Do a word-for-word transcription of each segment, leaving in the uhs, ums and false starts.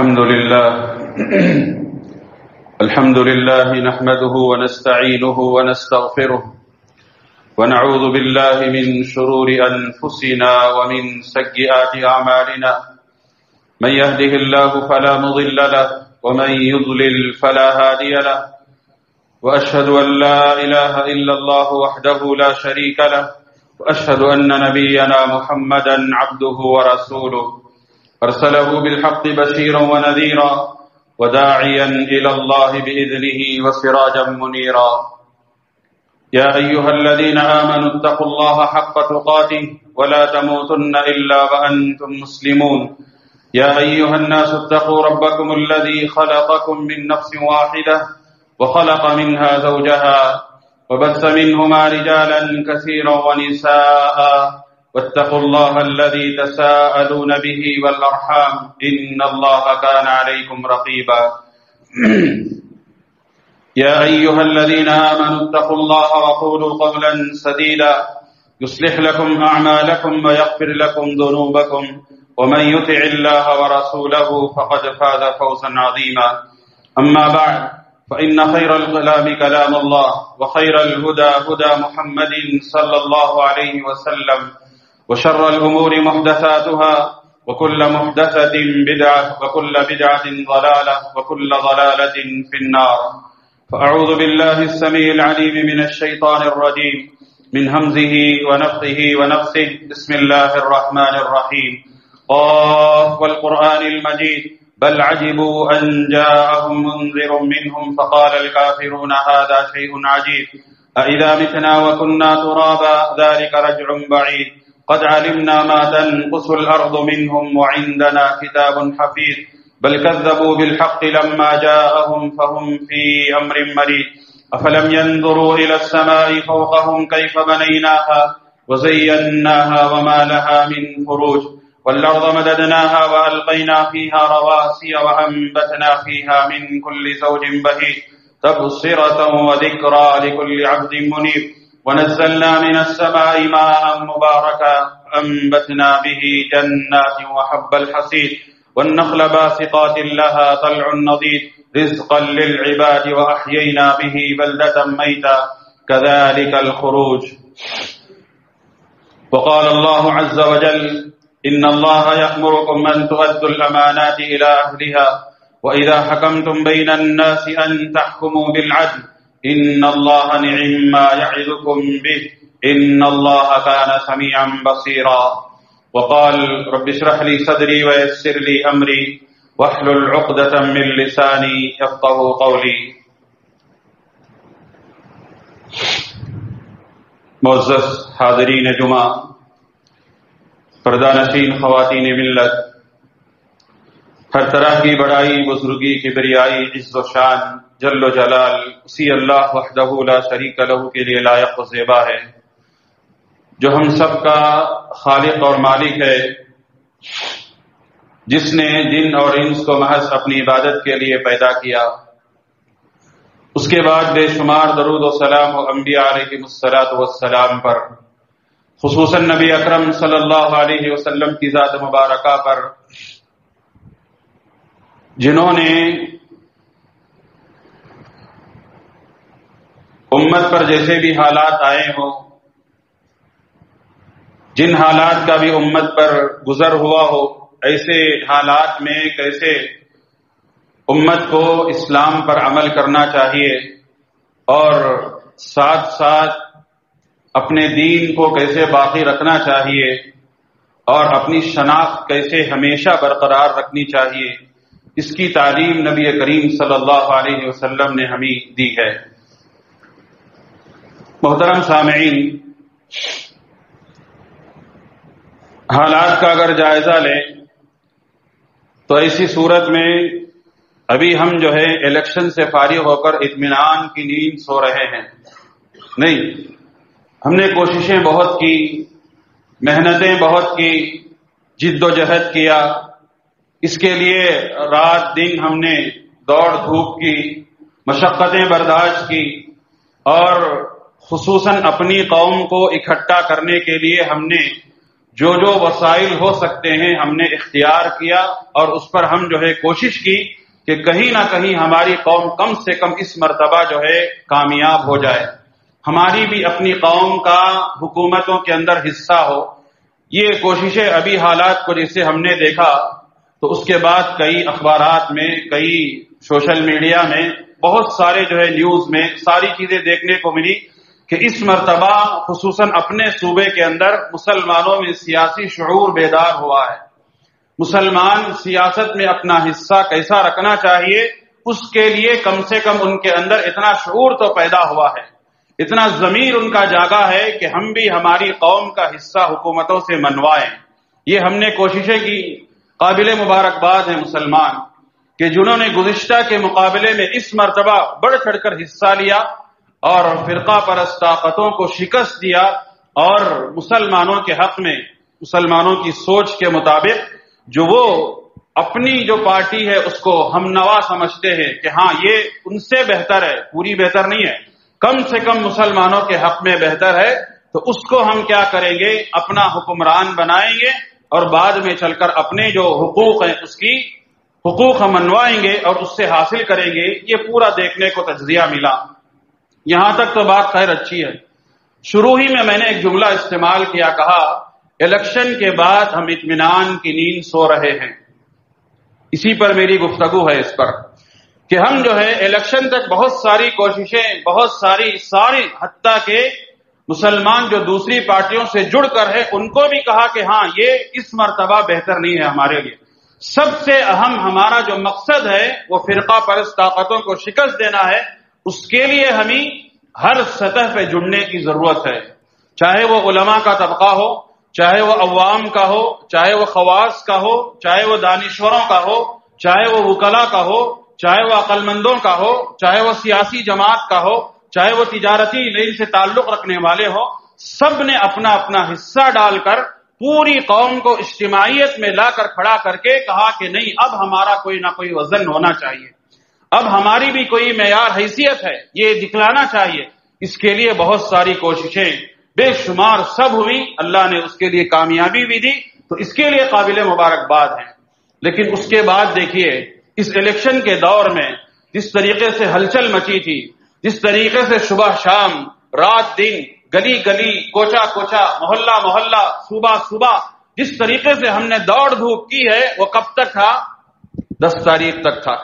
الحمد لله الحمد لله نحمده ونستعينه ونستغفره ونعوذ بالله من شرور أنفسنا ومن سيئات أعمالنا من يهده الله فلا مضل له ومن يضلل فلا هادي له وأشهد أن لا إله إلا الله وحده لا شريك له وأشهد أن نبينا محمدا عبده ورسوله أرسله بالحق بشيرا ونذيرا وداعيا إلى الله بإذنه وسراجا منيرا يا أيها الذين آمنوا اتقوا الله حق تقاته ولا تموتن إلا وأنتم مسلمون يا أيها الناس اتقوا ربكم الذي خلقكم من نفس واحدة وخلق منها زوجها وبث منهما رجالا كثيرا ونساء واتقوا الله الذي تساءلون به والأرحام إن الله كان عليكم رقيبا يا أيها الذين آمنوا اتقوا الله وقولوا قولا سديدا يصلح لكم أعمالكم ويغفر لكم ذنوبكم ومن يطع الله ورسوله فقد فاز فوزا عظيما أما بعد فإن خير الكلام كلام الله وخير الهدى هدى محمد صلى الله عليه وسلم وشر الأمور محدثاتها وكل محدثة بدعة وكل بدعة ضلالة وكل ضلالة في النار فأعوذ بالله السميع العليم من الشيطان الرجيم من همزه ونفخه ونفثه بسم الله الرحمن الرحيم قاف والقرآن المجيد بل عجبوا أن جاءهم منذر منهم فقال الكافرون هذا شيء عجيب أإذا متنا وكنا ترابا ذلك رجع بعيد قد علمنا ما تنقص الأرض منهم وعندنا كتاب حفيظ بل كذبوا بالحق لما جاءهم فهم في أمر مريج أفلم ينظروا إلى السماء فوقهم كيف بنيناها وزيناها وما لها من فروج والأرض مددناها وألقينا فيها رواسي وأنبتنا فيها من كل زوج بهيج تبصرة وذكرى لكل عبد منيب ونزلنا من السماء ماء مباركا أنبتنا به جنات وحب الحصيد والنخل باسقات لها طلع نضيد رزقا للعباد وأحيينا به بلدة ميتا كذلك الخروج وقال الله عز وجل إن الله يأمركم أن تؤدوا الأمانات إلى أهلها وإذا حكمتم بين الناس أن تحكموا بالعدل إن الله نعم ما يعظكم به إن الله كان سميعا بصيرا وقال رب اشرح لي صدري ويسر لي أمري واحلل عقدة من لساني يفقهوا قولي. معزز حاضرین جمعہ، پردہ نشین خواتین ملت، ہر طرح کی بڑائی، بزرگی، کبریائی، عز و شان جل و جلال اسی اللہ وحدہ لا شریک لہ کے لیے لائق و زیبا ہے، جو ہم سب کا خالق اور مالک ہے، جس نے جن اور انس کو محض اپنی عبادت کے لیے پیدا کیا. اس کے بعد بے شمار درود و سلام و انبیاء علیہم الصلاۃ والسلام پر، خصوصاً نبی اکرم صلی اللہ علیہ وسلم کی ذات مبارکہ پر، جنہوں نے امت پر جیسے بھی حالات آئے ہوں، جن حالات کا بھی امت پر گزر ہوا ہو، ایسے حالات میں کیسے امت کو اسلام پر عمل کرنا چاہیے اور ساتھ ساتھ اپنے دین کو کیسے باقی رکھنا چاہیے اور اپنی شناخت کیسے ہمیشہ برقرار رکھنی چاہیے، اس کی تعلیم نبی کریم صلی اللہ علیہ وسلم نے ہمیں دی ہے. محترم سامعین، حالات کا اگر جائزہ لیں تو ایسی صورت میں ابھی ہم جو ہے الیکشن سے فارغ ہو کر اطمینان کی نیند سو رہے ہیں نہیں. ہم نے کوششیں بہت کی، محنتیں بہت کی، جد و جہد کیا، اس کے لیے رات دن ہم نے دوڑ دھوپ کی، مشقتیں برداشت کی، اور خصوصاً اپنی قوم کو اکٹھا کرنے کے لیے ہم نے جو جو وسائل ہو سکتے ہیں ہم نے اختیار کیا اور اس پر ہم جو ہے کوشش کی کہ کہیں نہ کہیں ہماری قوم کم سے کم اس مرتبہ جو ہے کامیاب ہو جائے، ہماری بھی اپنی قوم کا حکومتوں کے اندر حصہ ہو۔ یہ کوششیں ابھی حالات کو جسے ہم نے دیکھا تو اس کے بعد کئی اخبارات میں، کئی سوشل میڈیا میں، بہت سارے جو ہے نیوز میں ساری چیزیں دیکھنے کو ملی کہ اس مرتبہ خصوصاً اپنے صوبے کے اندر مسلمانوں میں سیاسی شعور بیدار ہوا ہے۔ مسلمان سیاست میں اپنا حصہ کیسا رکھنا چاہیے اس کے لیے کم سے کم ان کے اندر اتنا شعور تو پیدا ہوا ہے، اتنا ضمیر ان کا جاگا ہے کہ ہم بھی ہماری قوم کا حصہ حکومتوں سے منوائیں۔ یہ ہم نے کوششیں کی۔ قابل مبارکباد ہیں مسلمان کہ جنہوں نے گزشتہ کے مقابلے میں اس مرتبہ بڑھ چڑھ کر حصہ لیا اور فرقہ پرست طاقتوں کو شکست دیا اور مسلمانوں کے حق میں، مسلمانوں کی سوچ کے مطابق جو وہ اپنی جو پارٹی ہے اس کو ہم نوا سمجھتے ہیں کہ ہاں یہ ان سے بہتر ہے، پوری بہتر نہیں ہے، کم سے کم مسلمانوں کے حق میں بہتر ہے، تو اس کو ہم کیا کریں گے، اپنا حکمران بنائیں گے اور بعد میں چل کر اپنے جو حقوق ہیں اس کی حقوق ہم منوائیں گے اور اس سے حاصل کریں گے۔ یہ پورا دیکھنے کو تجزیہ ملا۔ یہاں تک تو بات خیر اچھی ہے۔ شروع ہی میں میں نے ایک جملہ استعمال کیا، کہا الیکشن کے بعد ہم اطمینان کی نیند سو رہے ہیں۔ اسی پر میری گفتگو ہے، اس پر کہ ہم جو ہے الیکشن تک بہت ساری کوششیں، بہت ساری ساری حتیٰ کہ مسلمان جو دوسری پارٹیوں سے جڑ کر ہے ان کو بھی کہا کہ ہاں یہ اس مرتبہ بہتر نہیں ہے ہمارے لیے۔ سب سے اہم ہمارا جو مقصد ہے وہ فرقہ پرست طاقتوں کو شکست دینا ہے، اس کے لیے ہمیں ہر سطح پہ جڑنے کی ضرورت ہے، چاہے وہ علماء کا طبقہ ہو، چاہے وہ عوام کا ہو، چاہے وہ خواص کا ہو، چاہے وہ دانشوروں کا ہو، چاہے وہ وکلاء کا ہو، چاہے وہ عقل مندوں کا ہو، چاہے وہ سیاسی جماعت کا ہو، چاہے وہ تجارتی لین سے تعلق رکھنے والے ہو، سب نے اپنا اپنا حصہ ڈال کر پوری قوم کو اجتماعیت میں لا کر کھڑا کر کے کہا کہ نہیں، اب ہمارا کوئی نہ کوئی وزن ہونا چاہیے، اب ہماری بھی کوئی معیار حیثیت ہے، یہ دکھلانا چاہیے۔ اس کے لیے بہت ساری کوششیں بے شمار سب ہوئی، اللہ نے اس کے لیے کامیابی بھی دی، تو اس کے لیے قابل مبارکباد ہیں۔ لیکن اس کے بعد دیکھیے اس الیکشن کے دور میں جس طریقے سے ہلچل مچی تھی، جس طریقے سے صبح شام، رات دن، گلی گلی، کوچا کوچا، محلہ محلہ، صبح صبح جس طریقے سے ہم نے دوڑ دھوپ کی ہے وہ کب تک تھا؟ دس تاریخ تک تھا،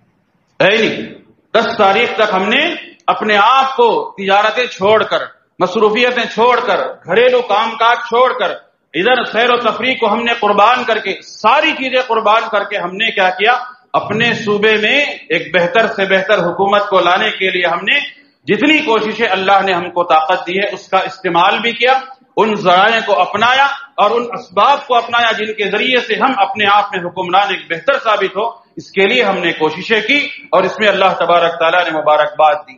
ہے نہیں؟ دس تاریخ تک ہم نے اپنے آپ کو تجارتیں چھوڑ کر، مصروفیتیں چھوڑ کر، گھریلو کام کاج چھوڑ کر، ادھر سیر و تفریح کو ہم نے قربان کر کے، ساری چیزیں قربان کر کے ہم نے کیا کیا، اپنے صوبے میں ایک بہتر سے بہتر حکومت کو لانے کے لیے ہم نے جتنی کوششیں اللہ نے ہم کو طاقت دی ہے اس کا استعمال بھی کیا، ان ذرائع کو اپنایا اور ان اسباب کو اپنایا جن کے ذریعے سے ہم اپنے آپ میں حکمران ایک بہتر ثابت ہو، اس کے لیے ہم نے کوششیں کی اور اس میں اللہ تبارک تعالیٰ نے مبارکباد دی۔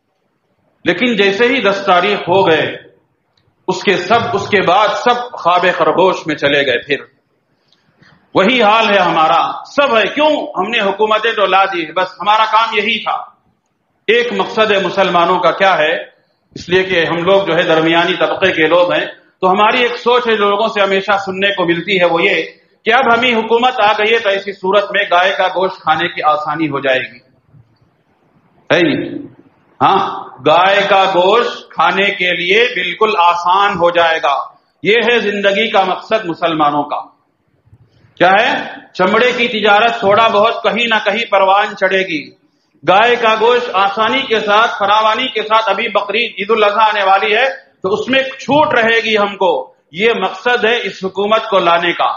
لیکن جیسے ہی دس تاریخ ہو گئے اس کے سب اس کے بعد سب خواب خرگوش میں چلے گئے، پھر وہی حال ہے ہمارا، سب ہے۔ کیوں؟ ہم نے حکومتیں تو لا دی، بس ہمارا کام یہی تھا۔ ایک مقصد ہے مسلمانوں کا کیا ہے، اس لیے کہ ہم لوگ جو ہے درمیانی طبقے کے لوگ ہیں، تو ہماری ایک سوچ ہے لوگوں سے ہمیشہ سننے کو ملتی ہے، وہ یہ کہ اب ہمیں حکومت آ گئی ہے تو ایسی صورت میں گائے کا گوشت کھانے کی آسانی ہو جائے گی، ہے نہیں؟ ہاں، گائے کا گوشت کھانے کے لیے بالکل آسان ہو جائے گا۔ یہ ہے زندگی کا مقصد مسلمانوں کا، کیا ہے؟ چمڑے کی تجارت تھوڑا بہت کہیں نہ کہیں پروان چڑھے گی، گائے کا گوشت آسانی کے ساتھ، فراوانی کے ساتھ، ابھی بقرعید عید الاضحیٰ آنے والی ہے تو اس میں چھوٹ رہے گی ہم کو، یہ مقصد ہے اس حکومت کو لانے کا۔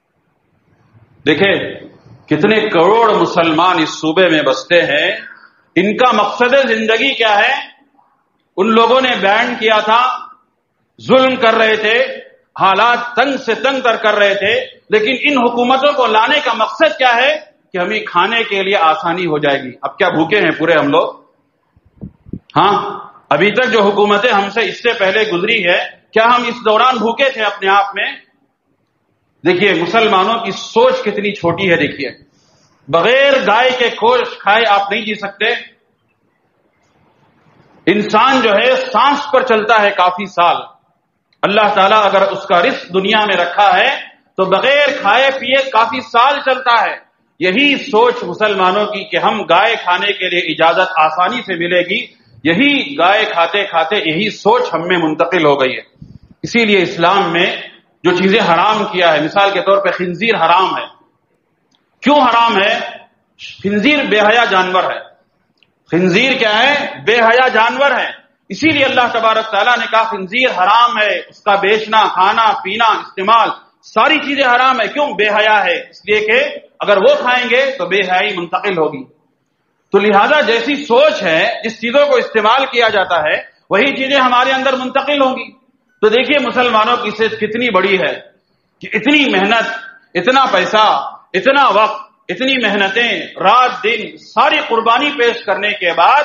دیکھیں کتنے کروڑ مسلمان اس صوبے میں بستے ہیں، ان کا مقصد زندگی کیا ہے؟ ان لوگوں نے بیان کیا تھا، ظلم کر رہے تھے، حالات تنگ سے تنگ تر کر رہے تھے، لیکن ان حکومتوں کو لانے کا مقصد کیا ہے کہ ہمیں کھانے کے لیے آسانی ہو جائے گی۔ اب کیا بھوکے ہیں پورے ہم لوگ؟ ہاں، ابھی تک جو حکومتیں ہم سے اس سے پہلے گزری ہے، کیا ہم اس دوران بھوکے تھے اپنے آپ میں؟ دیکھیے مسلمانوں کی سوچ کتنی چھوٹی ہے، دیکھیے بغیر گائے کے گوشت کھائے آپ نہیں جی سکتے۔ انسان جو ہے سانس پر چلتا ہے کافی سال، اللہ تعالیٰ اگر اس کا رزق دنیا میں رکھا ہے تو بغیر کھائے پیے کافی سال چلتا ہے۔ یہی سوچ مسلمانوں کی کہ ہم گائے کھانے کے لیے اجازت آسانی سے ملے گی، یہی گائے کھاتے کھاتے یہی سوچ ہم میں منتقل ہو گئی ہے۔ اسی لیے اسلام میں جو چیزیں حرام کیا ہے، مثال کے طور پہ خنزیر حرام ہے۔ کیوں حرام ہے؟ خنزیر بے حیا جانور ہے۔ خنزیر کیا ہے؟ بے حیا جانور ہے۔ اسی لیے اللہ تبارک تعالیٰ نے کہا خنزیر حرام ہے، اس کا بیچنا، کھانا، پینا، استعمال ساری چیزیں حرام ہے۔ کیوں؟ بے حیا ہے، اس لیے کہ اگر وہ کھائیں گے تو بے حیائی منتقل ہوگی۔ تو لہذا جیسی سوچ ہے، جس چیزوں کو استعمال کیا جاتا ہے وہی چیزیں ہمارے اندر منتقل ہوں گی۔ تو دیکھیے مسلمانوں کی صحت کتنی بڑی ہے کہ اتنی محنت، اتنا پیسہ، اتنا وقت، اتنی محنتیں، رات دن ساری قربانی پیش کرنے کے بعد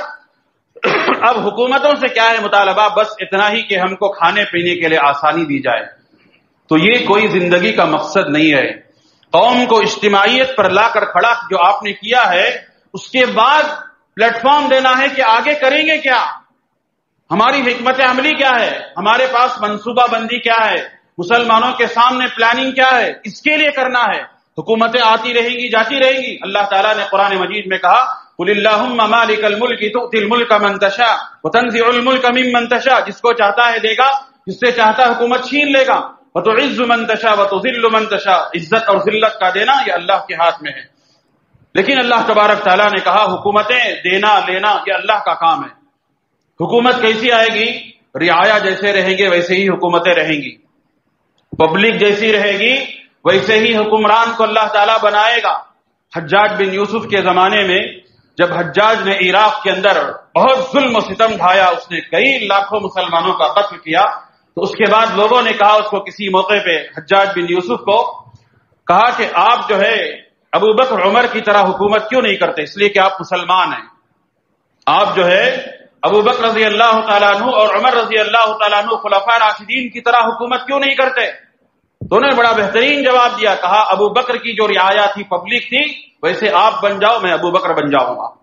اب حکومتوں سے کیا ہے مطالبہ؟ بس اتنا ہی کہ ہم کو کھانے پینے کے لیے آسانی دی جائے۔ تو یہ کوئی زندگی کا مقصد نہیں ہے۔ قوم کو اجتماعیت پر لا کر کھڑا جو آپ نے کیا ہے، اس کے بعد پلیٹ فارم دینا ہے کہ آگے کریں گے کیا، ہماری حکمت عملی کیا ہے، ہمارے پاس منصوبہ بندی کیا ہے، مسلمانوں کے سامنے پلاننگ کیا ہے، اس کے لیے کرنا ہے۔ حکومتیں آتی رہیں گی، جاتی رہیں گی۔ اللہ تعالیٰ نے قرآن مجید میں کہا قل اللہم مالک الملک تؤتی الملک من تشاء وتنزع الملک ممن تشاء، جس کو چاہتا ہے دے گا، جس سے چاہتا ہے حکومت چھین لے گا۔ وتعز من تشاء وتذل من تشاء، عزت اور ذلت کا دینا یہ اللہ کے ہاتھ میں ہے۔ لیکن اللہ تبارک تعالیٰ نے کہا حکومتیں دینا لینا یہ اللہ کا کام ہے۔ حکومت کیسی آئے گی؟ رعایا جیسے رہیں گے ویسے ہی حکومتیں رہیں گی، پبلک جیسی رہے گی ویسے ہی حکمران کو اللہ تعالیٰ بنائے گا۔ حجاج بن یوسف کے زمانے میں جب حجاج نے عراق کے اندر بہت ظلم و ستم ڈھایا، اس نے کئی لاکھوں مسلمانوں کا قتل کیا، تو اس کے بعد لوگوں نے کہا اس کو کسی موقع پہ حجاج بن یوسف کو کہا کہ آپ جو ہے ابو بکر عمر کی طرح حکومت کیوں نہیں کرتے؟ اس لیے کہ آپ مسلمان ہیں، آپ جو ہے ابو بکر رضی اللہ تعالیٰ عنہ اور عمر رضی اللہ تعالیٰ عنہ خلفاء راشدین کی طرح حکومت کیوں نہیں کرتے؟ تو انہوں نے بڑا بہترین جواب دیا، کہا ابو بکر کی جو رعایا تھی، پبلک تھی، ویسے آپ بن جاؤ، میں ابو بکر بن جاؤں گا۔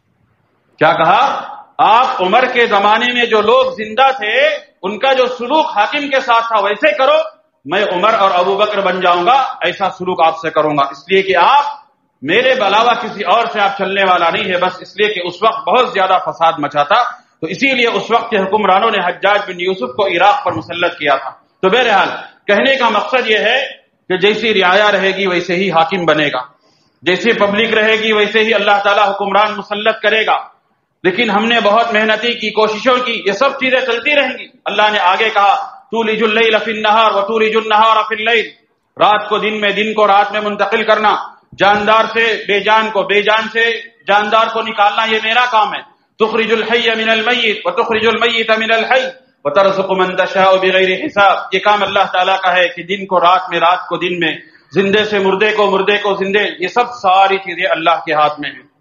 کیا کہا؟ آپ عمر کے زمانے میں جو لوگ زندہ تھے ان کا جو سلوک حاکم کے ساتھ تھا ویسے کرو، میں عمر اور ابو بکر بن جاؤں گا، ایسا سلوک آپ سے کروں گا، اس لیے کہ آپ میرے علاوہ کسی اور سے آپ چلنے والا نہیں ہے۔ بس اس لیے کہ اس وقت بہت زیادہ فساد مچا تھا، تو اسی لیے اس وقت کے حکمرانوں نے حجاج بن یوسف کو عراق پر مسلط کیا تھا۔ تو بہرحال کہنے کا مقصد یہ ہے کہ جیسی رعایا رہے گی ویسے ہی حاکم بنے گا، جیسی پبلک رہے گی ویسے ہی اللہ تعالیٰ حکمران مسلط کرے گا۔ لیکن ہم نے بہت محنتی کی، کوششوں کی، یہ سب چیزیں چلتی رہیں گی۔ اللہ نے آگے کہا تولج اللیل فی النہار وتولج النہار فی اللیل، رات کو دن میں، دن کو رات میں منتقل کرنا، جاندار سے بے جان کو، بے جان سے جاندار کو نکالنا، یہ میرا کام ہے۔ تخرج الحی من المیت وتخرج المیت من الحی وترزق من تشاء بغیر حساب، یہ کام اللہ تعالیٰ کا ہے کہ دن کو رات میں، رات کو دن میں، زندے سے مردے کو، مردے کو زندے، یہ سب ساری چیزیں اللہ کے ہاتھ میں ہیں۔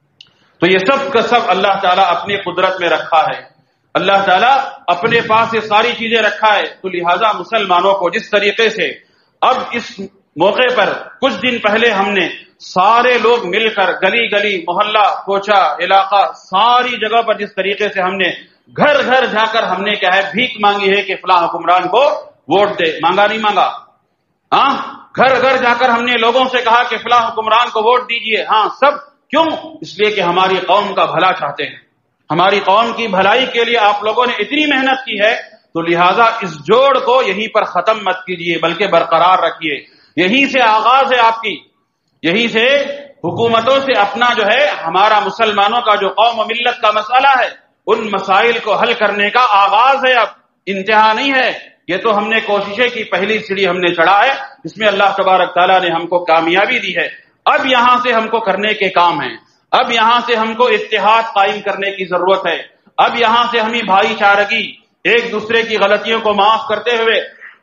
تو یہ سب کا سب اللہ تعالیٰ اپنی قدرت میں رکھا ہے، اللہ تعالیٰ اپنے پاس یہ ساری چیزیں رکھا ہے۔ تو لہٰذا مسلمانوں کو جس طریقے سے اب اس موقع پر کچھ دن پہلے ہم نے سارے لوگ مل کر گلی گلی، محلہ، کوچہ، علاقہ، ساری جگہ پر جس طریقے سے ہم نے گھر گھر جا کر ہم نے کیا ہے بھیک مانگی ہے کہ فلاں حکمران کو ووٹ دے، مانگا نہیں مانگا؟ ہاں، گھر گھر جا کر ہم نے لوگوں سے کہا کہ فلاں حکمران کو ووٹ دیجئے۔ ہاں، سب کیوں؟ اس لیے کہ ہماری قوم کا بھلا چاہتے ہیں، ہماری قوم کی بھلائی کے لیے آپ لوگوں نے اتنی محنت کی ہے، تو لہٰذا اس جوڑ کو یہیں پر ختم مت کیجیے بلکہ برقرار رکھیے۔ یہیں سے آغاز ہے آپ کی، یہیں سے حکومتوں سے اپنا جو ہے ہمارا مسلمانوں کا جو قوم و ملت کا مسئلہ ہے ان مسائل کو حل کرنے کا آغاز ہے، اب انتہا نہیں ہے۔ یہ تو ہم نے کوششیں کی، پہلی سیڑھی ہم نے چڑھا ہے، اس میں اللہ تبارک تعالیٰ نے ہم کو کامیابی دی ہے۔ اب یہاں سے ہم کو کرنے کے کام ہیں، اب یہاں سے ہم کو اتحاد قائم کرنے کی ضرورت ہے، اب یہاں سے ہمیں بھائی چارگی، ایک دوسرے کی غلطیوں کو معاف کرتے ہوئے،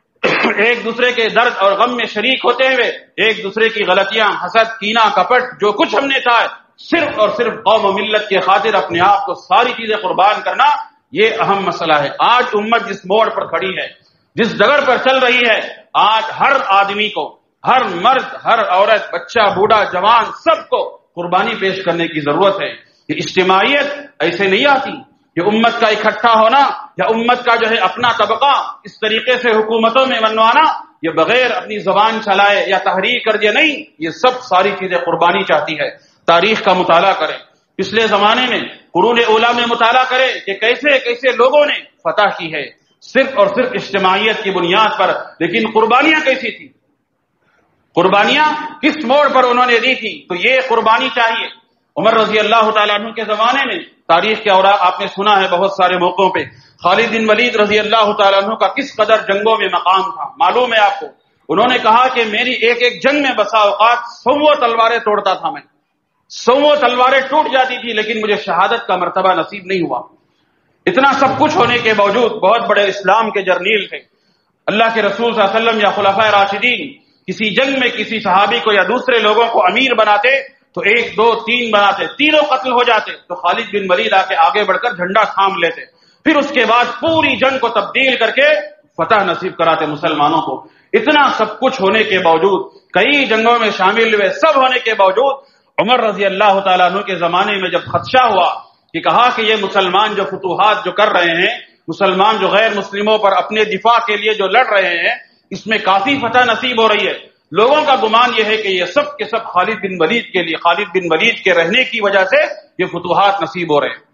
ایک دوسرے کے درد اور غم میں شریک ہوتے ہوئے، ایک دوسرے کی غلطیاں، حسد، کینہ، کپٹ، جو کچھ ہم نے تھا صرف اور صرف قوم و ملت کے خاطر اپنے آپ کو ساری چیزیں قربان کرنا، یہ اہم مسئلہ ہے۔ آج امت جس موڑ پر کھڑی ہے، جس ڈگر پر چل رہی ہے، آج ہر آدمی کو، ہر مرد، ہر عورت، بچہ، بوڑھا، جوان، سب کو قربانی پیش کرنے کی ضرورت ہے۔ کہ اجتماعیت ایسے نہیں آتی، یہ امت کا اکٹھا ہونا یا امت کا جو ہے اپنا طبقہ اس طریقے سے حکومتوں میں منوانا، یہ بغیر اپنی زبان چلائے یا تحریک کر دیا نہیں، یہ سب ساری چیزیں قربانی چاہتی ہے۔ تاریخ کا مطالعہ کریں، پچھلے زمانے میں قرون اولیٰ میں مطالعہ کریں کہ کیسے کیسے لوگوں نے فتح کی ہے صرف اور صرف اجتماعیت کی بنیاد پر، لیکن قربانیاں کیسی تھی، قربانیاں کس موڑ پر انہوں نے دی تھی۔ تو یہ قربانی چاہیے۔ عمر رضی اللہ تعالیٰ عنہ کے زمانے میں تاریخ کے اوراق آپ نے سنا ہے بہت سارے موقعوں پہ، خالد بن ولید رضی اللہ تعالیٰ عنہ کا کس قدر جنگوں میں مقام تھا معلوم ہے آپ کو۔ انہوں نے کہا کہ میری ایک ایک جنگ میں بسا اوقات سو تلواریں توڑتا تھا، میں سو تلواریں ٹوٹ جاتی تھی، لیکن مجھے شہادت کا مرتبہ نصیب نہیں ہوا۔ اتنا سب کچھ ہونے کے باوجود بہت بڑے اسلام کے جرنیل تھے۔ اللہ کے رسول صلی اللہ علیہ وسلم یا خلفائے راشدین کسی جنگ میں کسی صحابی کو یا دوسرے لوگوں کو امیر بناتے تو ایک دو تین بناتے، تینوں قتل ہو جاتے تو خالد بن ولید آ کے آگے بڑھ کر جھنڈا تھام لیتے، پھر اس کے بعد پوری جنگ کو تبدیل کر کے فتح نصیب کراتے مسلمانوں کو۔ اتنا سب کچھ ہونے کے باوجود، کئی جنگوں میں شامل ہوئے، سب ہونے کے باوجود عمر رضی اللہ تعالیٰ عنہ کے زمانے میں جب خدشہ ہوا کہ کہا کہ یہ مسلمان جو فتوحات جو کر رہے ہیں، مسلمان جو غیر مسلموں پر اپنے دفاع کے لیے جو لڑ رہے ہیں، اس میں کافی فتح نصیب ہو رہی ہے، لوگوں کا گمان یہ ہے کہ یہ سب کے سب خالد بن ولید کے لیے، خالد بن ولید کے رہنے کی وجہ سے یہ فتوحات نصیب ہو رہے ہیں۔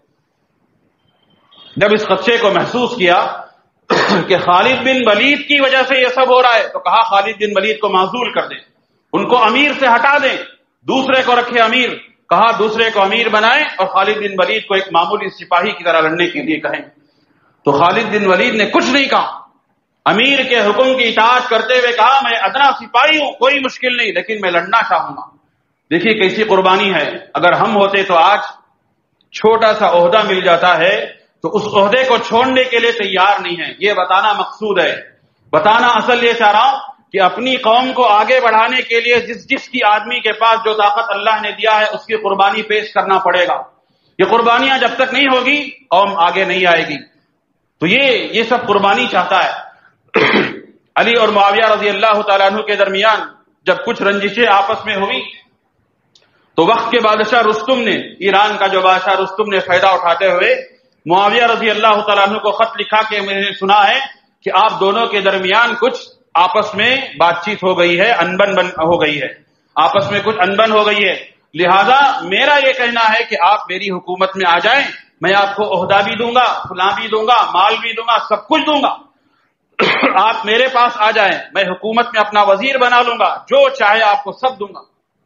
جب اس خدشے کو محسوس کیا کہ خالد بن ولید کی وجہ سے یہ سب ہو رہا ہے تو کہا خالد بن ولید کو معزول کر دیں، ان کو امیر سے ہٹا دیں، دوسرے کو رکھے امیر، کہا دوسرے کو امیر بنائیں اور خالد بن ولید کو ایک معمولی سپاہی کی طرح لڑنے کے لیے کہیں۔ تو خالد بن ولید نے کچھ نہیں کہا، امیر کے حکم کی اطاعت کرتے ہوئے کہا میں ادنا سپاہی ہوں، کوئی مشکل نہیں، لیکن میں لڑنا چاہوں گا۔ دیکھیے کیسی قربانی ہے۔ اگر ہم ہوتے تو آج چھوٹا سا عہدہ مل جاتا ہے تو اس عہدے کو چھوڑنے کے لیے تیار نہیں ہے۔ یہ بتانا مقصود ہے، بتانا اصل یہ چاہ رہا ہوں کہ اپنی قوم کو آگے بڑھانے کے لیے جس جس کی آدمی کے پاس جو طاقت اللہ نے دیا ہے اس کی قربانی پیش کرنا پڑے گا۔ یہ قربانیاں جب تک نہیں ہوگی قوم آگے نہیں آئے گی۔ تو یہ یہ سب قربانی چاہتا ہے۔ علی اور معاویہ رضی اللہ تعالیٰ عنہ کے درمیان جب کچھ رنجشیں آپس میں ہوئی تو وقت کے بادشاہ رستم نے، ایران کا جو بادشاہ رستم نے فائدہ اٹھاتے ہوئے معاویہ رضی اللہ تعالیٰ عنہ کو خط لکھا کہ میں نے سنا ہے کہ آپ دونوں کے درمیان کچھ آپس میں بات چیت ہو گئی ہے، انبن بن ہو گئی ہے، آپس میں کچھ انبن ہو گئی ہے، لہذا میرا یہ کہنا ہے کہ آپ میری حکومت میں آ جائیں، میں آپ کو عہدہ بھی دوں گا، فلاں بھی دوں گا، مال بھی دوں گا، سب کچھ دوں گا، آپ میرے پاس آ جائیں، میں حکومت میں اپنا وزیر بنا لوں گا، جو چاہے آپ کو سب دوں گا۔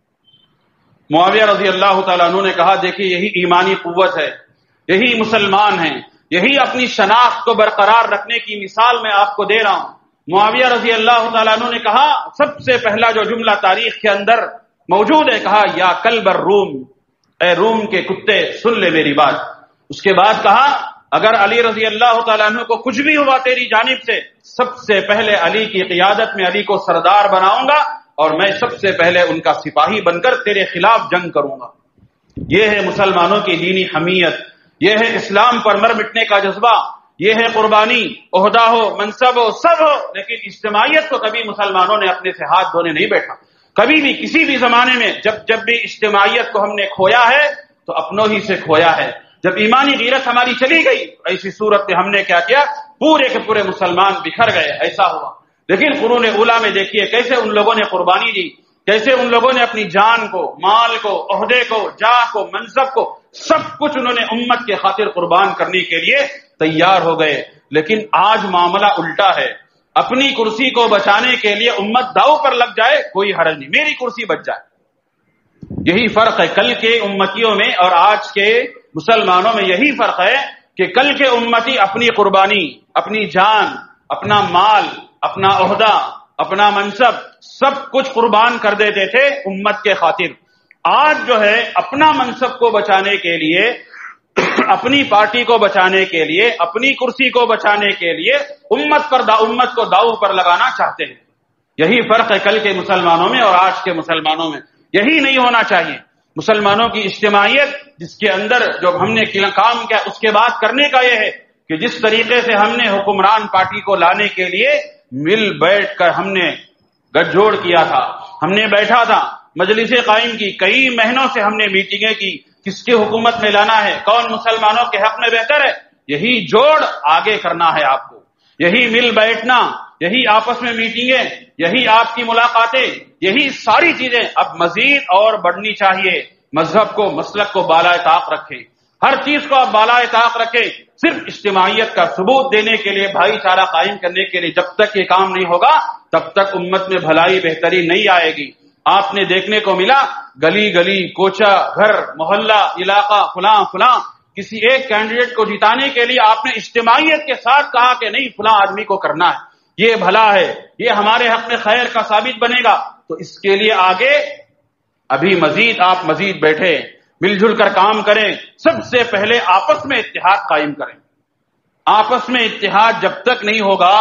معاویہ رضی اللہ تعالیٰ عنہ نے کہا دیکھیے یہی ایمانی قوت ہے، یہی مسلمان ہیں، یہی اپنی شناخت کو برقرار رکھنے کی مثال میں آپ کو دے رہا ہوں۔ معاویہ رضی اللہ تعالیٰ عنہ نے کہا سب سے پہلا جو جملہ تاریخ کے اندر موجود ہے، کہا یا کلب الروم، اے روم کے کتے سن لے میری بات۔ اس کے بعد کہا اگر علی رضی اللہ تعالیٰ عنہ کو کچھ بھی ہوا تیری جانب سے، سب سے پہلے علی کی قیادت میں علی کو سردار بناؤں گا اور میں سب سے پہلے ان کا سپاہی بن کر تیرے خلاف جنگ کروں گا۔ یہ ہے مسلمانوں کی دینی حمیت، یہ ہے اسلام پر مر مٹنے کا جذبہ، یہ ہے قربانی، عہدہ ہو، منصب ہو، سب ہو، لیکن اجتماعیت کو کبھی مسلمانوں نے اپنے سے ہاتھ دھونے نہیں بیٹھا۔ کبھی بھی کسی بھی زمانے میں جب جب بھی اجتماعیت کو ہم نے کھویا ہے تو اپنوں ہی سے کھویا ہے۔ جب ایمانی غیرت ہماری چلی گئی ایسی صورت میں ہم نے کیا کیا، پورے کے پورے مسلمان بکھر گئے، ایسا ہوا۔ لیکن قرون اولیٰ میں دیکھیے کیسے ان لوگوں نے قربانی دی، کیسے ان لوگوں نے اپنی جان کو، مال کو، عہدے کو، جاہ کو، منصب کو، سب کچھ انہوں نے امت کے خاطر قربان کرنے کے لیے تیار ہو گئے۔ لیکن آج معاملہ الٹا ہے، اپنی کرسی کو بچانے کے لیے امت داؤ پر لگ جائے کوئی حرج نہیں، میری کرسی بچ جائے۔ یہی فرق ہے کل کے امتیوں میں اور آج کے مسلمانوں میں، یہی فرق ہے کہ کل کے امتی اپنی قربانی، اپنی جان، اپنا مال، اپنا عہدہ، اپنا منصب سب کچھ قربان کر دیتے تھے امت کے خاطر۔ آج جو ہے اپنا منصب کو بچانے کے لیے، اپنی پارٹی کو بچانے کے لیے، اپنی کرسی کو بچانے کے لیے امت پر دا امت کو داؤ پر لگانا چاہتے ہیں۔ یہی فرق ہے کل کے مسلمانوں میں اور آج کے مسلمانوں میں۔ یہی نہیں ہونا چاہیے۔ مسلمانوں کی اجتماعیت جس کے اندر جو ہم نے کام کیا اس کے بعد کرنے کا یہ ہے کہ جس طریقے سے ہم نے حکمران پارٹی کو لانے کے لیے مل بیٹھ کر ہم نے گٹھ جوڑ کیا تھا، ہم نے بیٹھا تھا، مجلسیں قائم کی، کئی مہینوں سے ہم نے میٹنگیں کی، کس کی حکومت میں لانا ہے، کون مسلمانوں کے حق میں بہتر ہے، یہی جوڑ آگے کرنا ہے آپ کو، یہی مل بیٹھنا، یہی آپس میں میٹنگیں، یہی آپ کی ملاقاتیں، یہی ساری چیزیں اب مزید اور بڑھنی چاہیے۔ مذہب کو، مسلک کو بالائے طاق رکھیں، ہر چیز کو آپ بالائے طاق رکھیں۔ صرف اجتماعیت کا ثبوت دینے کے لیے، بھائی چارہ قائم کرنے کے لیے جب تک یہ کام نہیں ہوگا تب تک امت میں بھلائی بہتری نہیں آئے گی۔ آپ نے دیکھنے کو ملا گلی گلی، کوچہ، گھر، محلہ، علاقہ، فلاں فلاں، کسی ایک کینڈیڈیٹ کو جتانے کے لیے آپ نے اجتماعیت کے ساتھ کہا کہ نہیں فلاں آدمی کو کرنا ہے، یہ بھلا ہے، یہ ہمارے حق میں خیر کا ثابت بنے گا، تو اس کے لیے آگے ابھی مزید آپ مزید بیٹھے، مل جل کر کام کریں۔ سب سے پہلے آپس میں اتحاد قائم کریں۔ آپس میں اتحاد جب تک نہیں ہوگا،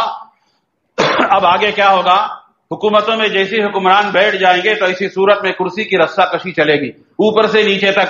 اب آگے کیا ہوگا؟ حکومتوں میں جیسے حکمران بیٹھ جائیں گے تو اسی صورت میں کرسی کی رسہ کشی چلے گی اوپر سے نیچے تک۔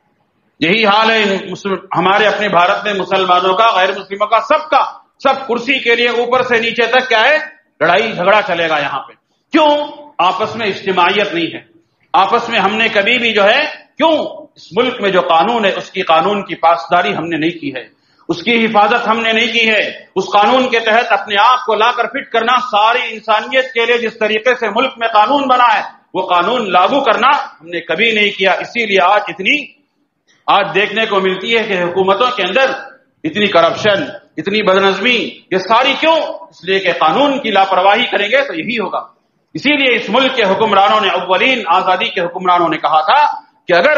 یہی حال ہے ہمارے اپنے بھارت میں مسلمانوں کا، غیر مسلموں کا، سب کا سب کرسی کے لیے اوپر سے نیچے تک کیا ہے؟ لڑائی جھگڑا چلے گا یہاں پہ۔ کیوں؟ آپس میں اجتماعیت نہیں ہے۔ آپس میں ہم نے کبھی بھی جو ہے، کیوں؟ اس ملک میں جو قانون ہے اس کی قانون کی پاسداری ہم نے نہیں کی ہے، اس کی حفاظت ہم نے نہیں کی ہے۔ اس قانون کے تحت اپنے آپ کو لا کر فٹ کرنا، ساری انسانیت کے لیے جس طریقے سے ملک میں قانون بنا ہے وہ قانون لاگو کرنا ہم نے کبھی نہیں کیا۔ اسی لیے آج اتنی آج دیکھنے کو ملتی ہے کہ حکومتوں کے اندر اتنی کرپشن، اتنی بدنظمی، یہ ساری کیوں؟ اس لیے کہ قانون کی لاپرواہی کریں گے تو یہی ہوگا۔ اسی لیے اس ملک کے حکمرانوں نے، اولین آزادی کے حکمرانوں نے کہا تھا کہ اگر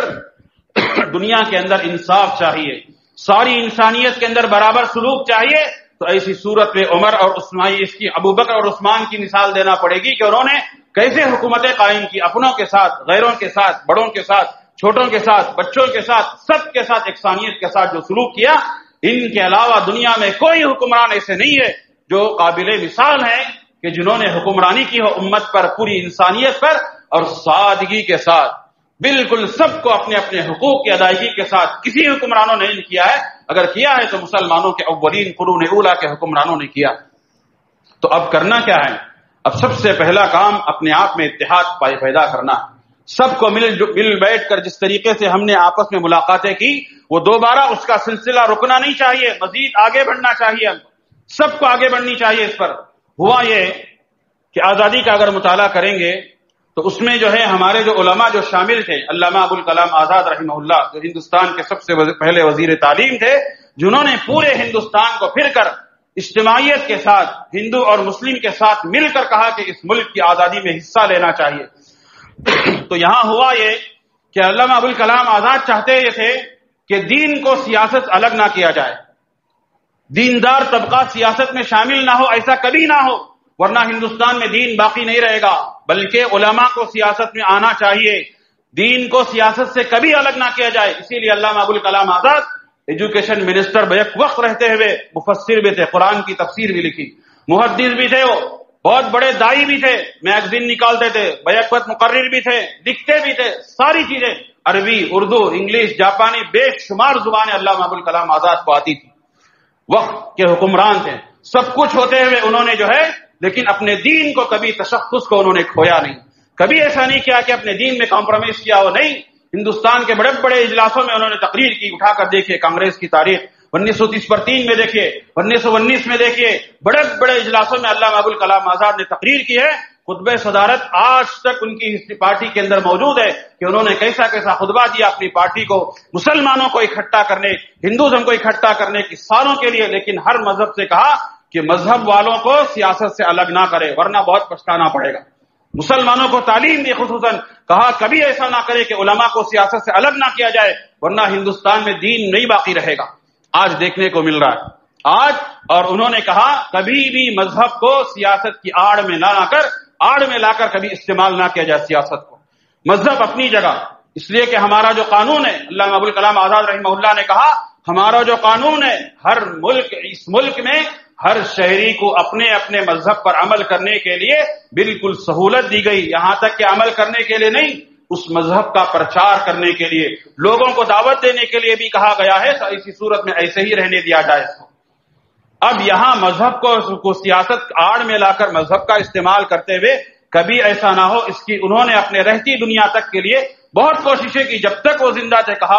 دنیا کے اندر انصاف چاہیے، ساری انسانیت کے اندر برابر سلوک چاہیے، تو ایسی صورت میں عمر اور عثمان، اس کی ابو بکر اور عثمان کی مثال دینا پڑے گی کہ انہوں نے کیسے حکومتیں قائم کی، اپنوں کے ساتھ، غیروں کے ساتھ، بڑوں کے ساتھ، چھوٹوں کے ساتھ، بچوں کے ساتھ، سب کے ساتھ یکسانیت کے ساتھ جو سلوک کیا۔ ان کے علاوہ دنیا میں کوئی حکمران ایسے نہیں ہے جو قابل مثال ہے کہ جنہوں نے حکمرانی کی ہو امت پر، پوری انسانیت پر، اور سادگی کے ساتھ، بالکل سب کو اپنے اپنے حقوق کی ادائیگی کے ساتھ۔ کسی حکمرانوں نے نہیں کیا ہے، اگر کیا ہے تو مسلمانوں کے اولین قرون اولا کے حکمرانوں نے کیا۔ تو اب کرنا کیا ہے؟ اب سب سے پہلا کام اپنے آپ میں اتحاد پیدا کرنا ہے۔ سب کو مل مل بیٹھ کر جس طریقے سے ہم نے آپس میں ملاقاتیں کی، وہ دوبارہ اس کا سلسلہ رکنا نہیں چاہیے، مزید آگے بڑھنا چاہیے، سب کو آگے بڑھنی چاہیے۔ اس پر ہوا یہ کہ آزادی کا اگر مطالعہ کریں گے تو اس میں جو ہے ہمارے جو علماء جو شامل تھے، علامہ ابوالکلام آزاد رحمہ اللہ، جو ہندوستان کے سب سے پہلے وزیر تعلیم تھے، جنہوں نے پورے ہندوستان کو پھر کر اجتماعیت کے ساتھ، ہندو اور مسلم کے ساتھ مل کر کہا کہ اس ملک کی آزادی میں حصہ لینا چاہیے۔ تو یہاں ہوا یہ کہ علامہ ابوالکلام آزاد چاہتے یہ تھے کہ دین کو سیاست الگ نہ کیا جائے، دیندار طبقہ سیاست میں شامل نہ ہو، ایسا کبھی نہ ہو، ورنہ ہندوستان میں دین باقی نہیں رہے گا، بلکہ علماء کو سیاست میں آنا چاہیے، دین کو سیاست سے کبھی الگ نہ کیا جائے۔ اسی لیے علامہ Abul Kalam Azad education minister back وقت رہتے ہوئے مفسر بھی تھے، قرآن کی تفسیر بھی لکھی، محدث بھی تھے، وہ بہت بڑے دائی بھی تھے، میگزین نکالتے تھے، بیک وقت مقرر بھی تھے، لکھتے بھی تھے، ساری چیزیں عربی، اردو، انگلش، جاپانی، بے شمار زبانیں علامہ ابوالکلام آزاد کو آتی تھی، وقت کے حکمران تھے، سب کچھ ہوتے ہوئے انہوں نے جو ہے لیکن اپنے دین کو کبھی، تشخص کو انہوں نے کھویا نہیں، کبھی ایسا نہیں کیا کہ اپنے دین میں کمپرومائز کیا ہو، نہیں۔ ہندوستان کے بڑے بڑے اجلاسوں میں انہوں نے تقریر کی، اٹھا کر دیکھیے کانگریس کی تاریخ، انیس سو تیس پر تین میں دیکھیے، انیس سو انیس میں دیکھیے، بڑے بڑے اجلاسوں میں علامہ ابوالکلام آزاد نے تقریر کی ہے، خطبہ صدارت آج تک ان کی پارٹی کے اندر موجود ہے کہ انہوں نے کیسا کیسا خطبہ دیا اپنی پارٹی کو، مسلمانوں کو اکٹھا کرنے، ہندوازم کو اکٹھا کرنے کی سالوں کے لیے، لیکن ہر مذہب سے کہا کہ مذہب والوں کو سیاست سے الگ نہ کرے ورنہ بہت پچھتانا پڑے گا۔ مسلمانوں کو تعلیم دی، خصوصاً کہا کبھی ایسا نہ کرے کہ علماء کو سیاست سے الگ نہ کیا جائے ورنہ ہندوستان میں دین نہیں باقی رہے گا۔ آج دیکھنے کو مل رہا ہے آج، اور انہوں نے کہا کبھی بھی مذہب کو سیاست کی آڑ میں نہ لا کر آڑ میں لا کر کبھی استعمال نہ کیا جائے سیاست کو، مذہب اپنی جگہ، اس لیے کہ ہمارا جو قانون ہے، علامہ ابوالکلام آزاد رحمہ اللہ نے کہا ہمارا جو قانون ہے، ہر ملک، اس ملک میں ہر شہری کو اپنے اپنے مذہب پر عمل کرنے کے لیے بالکل سہولت دی گئی، یہاں تک کہ عمل کرنے کے لیے نہیں، اس مذہب کا پرچار کرنے کے لیے، لوگوں کو دعوت دینے کے لیے بھی کہا گیا ہے، تو اسی صورت میں ایسے ہی رہنے دیا جائے اس کو۔ اب یہاں مذہب کو, کو سیاست آڑ میں لا کر مذہب کا استعمال کرتے ہوئے کبھی ایسا نہ ہو، اس کی انہوں نے اپنے رہتی دنیا تک کے لیے بہت کوششیں کی، جب تک وہ زندہ تھے کہا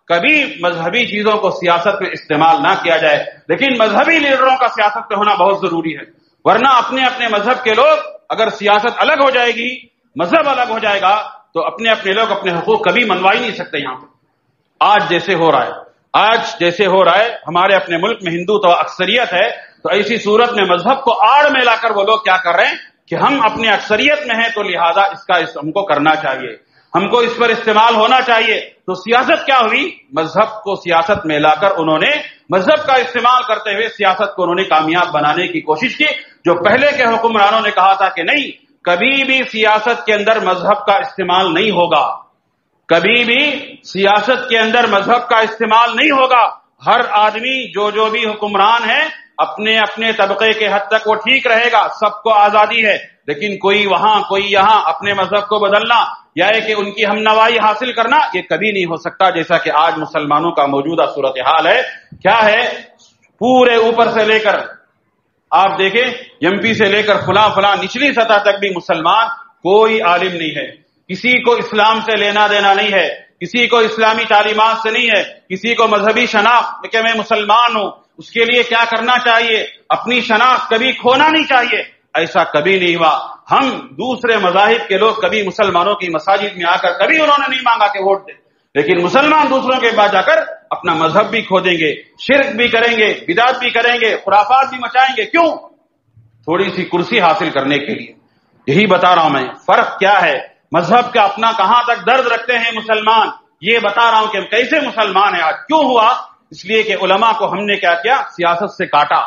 کبھی مذہبی چیزوں کو سیاست میں استعمال نہ کیا جائے، لیکن مذہبی لیڈروں کا سیاست میں ہونا بہت ضروری ہے، ورنہ اپنے اپنے مذہب کے لوگ اگر سیاست الگ ہو جائے گی، مذہب الگ ہو جائے گا، تو اپنے اپنے لوگ اپنے حقوق کبھی منوا ہی نہیں سکتے۔ یہاں پہ آج جیسے ہو رہا ہے آج جیسے ہو رہا ہے ہمارے اپنے ملک میں ہندو تو اکثریت ہے، تو ایسی صورت میں مذہب کو آڑ میں لا کر وہ لوگ کیا کر رہے ہیں کہ ہم اپنے اکثریت میں ہیں تو لہذا اس کا ہم کو کرنا چاہیے، ہم کو اس پر استعمال ہونا چاہیے۔ تو سیاست کیا ہوئی؟ مذہب کو سیاست میں لا کر انہوں نے مذہب کا استعمال کرتے ہوئے سیاست کو انہوں نے کامیاب بنانے کی کوشش کی، جو پہلے کے حکمرانوں نے کہا تھا کہ نہیں، کبھی بھی سیاست کے اندر مذہب کا استعمال نہیں ہوگا، کبھی بھی سیاست کے اندر مذہب کا استعمال نہیں ہوگا، ہر آدمی جو جو بھی حکمران ہے اپنے اپنے طبقے کے حد تک وہ ٹھیک رہے گا، سب کو آزادی ہے، لیکن کوئی وہاں کوئی یہاں اپنے مذہب کو بدلنا یا کہ ان کی ہم نوائی حاصل کرنا یہ کبھی نہیں ہو سکتا، جیسا کہ آج مسلمانوں کا موجودہ صورتحال ہے۔ کیا ہے؟ پورے اوپر سے لے کر آپ دیکھیں ایم پی سے لے کر فلاں فلاں نچلی سطح تک بھی مسلمان کوئی عالم نہیں ہے، کسی کو اسلام سے لینا دینا نہیں ہے، کسی کو اسلامی تعلیمات سے نہیں ہے، کسی کو مذہبی شناخت کہ میں مسلمان ہوں اس کے لیے کیا کرنا چاہیے، اپنی شناخت کبھی کھونا نہیں چاہیے، ایسا کبھی نہیں ہوا۔ ہم دوسرے مذاہب کے لوگ کبھی مسلمانوں کی مساجد میں آ کر کبھی انہوں نے نہیں مانگا کہ ووٹ دیں، لیکن مسلمان دوسروں کے بعد جا کر اپنا مذہب بھی کھو دیں گے، شرک بھی کریں گے، بدعت بھی کریں گے، خرافات بھی مچائیں گے، کیوں؟ تھوڑی سی کرسی حاصل کرنے کے لیے۔ یہی بتا رہا ہوں میں، فرق کیا ہے، مذہب کا اپنا کہاں تک درد رکھتے ہیں مسلمان، یہ بتا رہا ہوں کہ کیسے مسلمان ہیں آج۔ کیوں ہوا؟ اس لیے کہ علماء کو ہم نے کیا کیا؟ سیاست سے کاٹا۔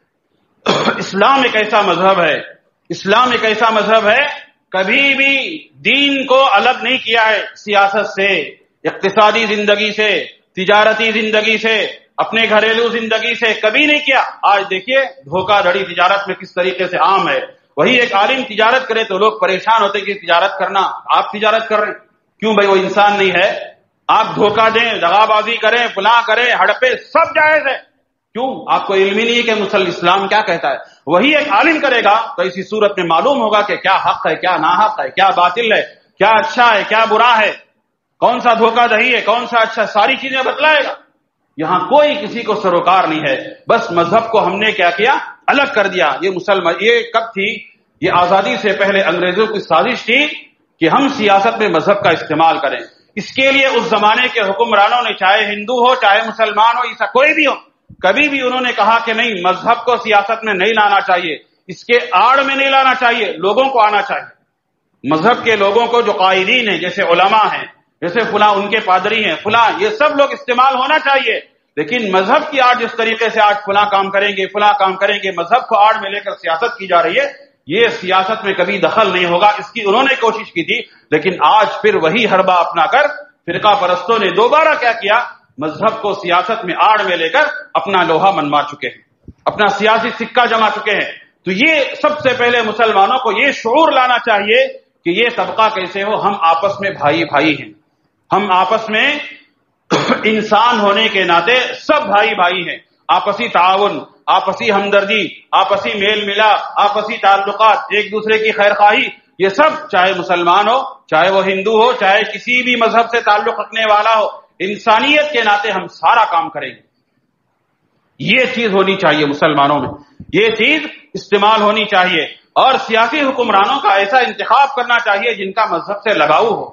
اسلام ایک ایسا مذہب ہے اسلام ایک ایسا مذہب ہے کبھی بھی دین کو الگ نہیں کیا ہے سیاست سے، اقتصادی زندگی سے، تجارتی زندگی سے، اپنے گھریلو زندگی سے کبھی نہیں کیا۔ آج دیکھیے دھوکہ دھڑی تجارت میں کس طریقے سے عام ہے، وہی ایک عالم تجارت کرے تو لوگ پریشان ہوتے کہ تجارت کرنا، آپ تجارت کر رہے ہیں، کیوں بھائی وہ انسان نہیں ہے؟ آپ دھوکہ دیں، دغا بازی کریں، فلاں کریں، ہڑپے، سب جائز ہے، کیوں؟ آپ کو علم ہی نہیں ہے کہ مسلم اسلام کیا کہتا ہے۔ وہی ایک عالم کرے گا تو اسی صورت میں معلوم ہوگا کہ کیا حق ہے، کیا ناحق ہے، کیا باطل ہے، کیا اچھا ہے، کیا برا ہے، کون سا دھوکہ دہی ہے، کون سا اچھا، ساری چیزیں بتلائے گا۔ یہاں کوئی کسی کو سروکار نہیں ہے، بس مذہب کو ہم نے کیا کیا؟ الگ کر دیا۔ یہ مسلمان یہ کب تھی؟ یہ آزادی سے پہلے انگریزوں کی سازش تھی کہ ہم سیاست میں مذہب کا استعمال کریں۔ اس کے لیے اس زمانے کے حکمرانوں نے، چاہے ہندو ہو چاہے مسلمان ہو، عیسیٰ کوئی بھی ہو، کبھی بھی انہوں نے کہا کہ نہیں، مذہب کو سیاست میں نہیں لانا چاہیے، اس کے آڑ میں نہیں لانا چاہیے، لوگوں کو آنا چاہیے۔ مذہب کے لوگوں کو جو قائدین ہیں، جیسے علماء ہیں، جیسے فلاں ان کے پادری ہیں، فلاں، یہ سب لوگ استعمال ہونا چاہیے، لیکن مذہب کی آڑ جس طریقے سے آج فلاں کام کریں گے، فلاں کام کریں گے، مذہب کو آڑ میں لے کر سیاست کی جا رہی ہے، یہ سیاست میں کبھی دخل نہیں ہوگا۔ اس کی انہوں نے کوشش کی تھی، لیکن آج پھر وہی حربہ اپنا کر فرقہ پرستوں نے دوبارہ کیا کیا؟ مذہب کو سیاست میں آڑ میں لے کر اپنا لوہا منوا چکے ہیں، اپنا سیاسی سکہ جما چکے ہیں۔ تو یہ سب سے پہلے مسلمانوں کو یہ شعور لانا چاہیے کہ یہ طبقہ کیسے ہو، ہم آپس میں بھائی بھائی ہیں، ہم آپس میں انسان ہونے کے ناطے سب بھائی بھائی ہیں، آپسی تعاون، آپسی ہمدردی، آپسی میل ملاپ، آپسی تعلقات، ایک دوسرے کی خیر خواہی، یہ سب چاہے مسلمان ہو، چاہے وہ ہندو ہو، چاہے کسی بھی مذہب سے تعلق رکھنے والا ہو، انسانیت کے ناطے ہم سارا کام کریں گے۔ یہ چیز ہونی چاہیے مسلمانوں میں، یہ چیز استعمال ہونی چاہیے، اور سیاسی حکمرانوں کا ایسا انتخاب کرنا چاہیے جن کا مذہب سے لگاؤ ہو،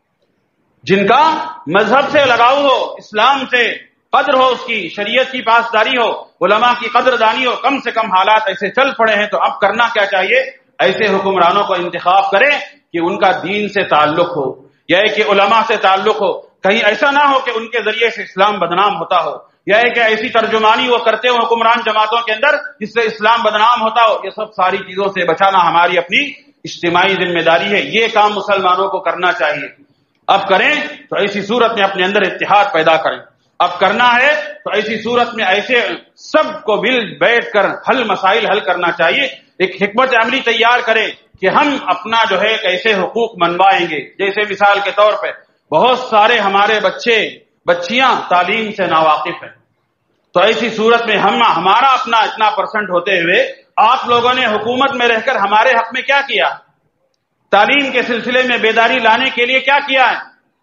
جن کا مذہب سے لگاؤ ہو، اسلام سے قدر ہو، اس کی شریعت کی پاسداری ہو، علماء کی قدر دانی ہو۔ کم سے کم حالات ایسے چل پڑے ہیں تو اب کرنا کیا چاہیے؟ ایسے حکمرانوں کو انتخاب کریں کہ ان کا دین سے تعلق ہو، یا کہ علماء سے تعلق ہو، کہیں ایسا نہ ہو کہ ان کے ذریعے سے اسلام بدنام ہوتا ہو، یا کہ ایسی ترجمانی وہ کرتے ہو حکمران جماعتوں کے اندر جس سے اسلام بدنام ہوتا ہو۔ یہ سب ساری چیزوں سے بچانا ہماری اپنی اجتماعی ذمہ داری ہے، یہ کام مسلمانوں کو کرنا چاہیے۔ اب کریں تو ایسی صورت میں اپنے اندر اتحاد پیدا کریں، اب کرنا ہے تو ایسی صورت میں ایسے سب کو مل بیٹھ کر حل مسائل حل کرنا چاہیے، ایک حکمت عملی تیار کریں کہ ہم اپنا جو ہے کیسے حقوق منوائیں گے۔ جیسے مثال کے طور پہ بہت سارے ہمارے بچے بچیاں تعلیم سے ناواقف ہیں، تو ایسی صورت میں ہم ہمارا اپنا اتنا پرسنٹ ہوتے ہوئے آپ لوگوں نے حکومت میں رہ کر ہمارے حق میں کیا کیا؟ تعلیم کے سلسلے میں بیداری لانے کے لیے کیا کیا ہے؟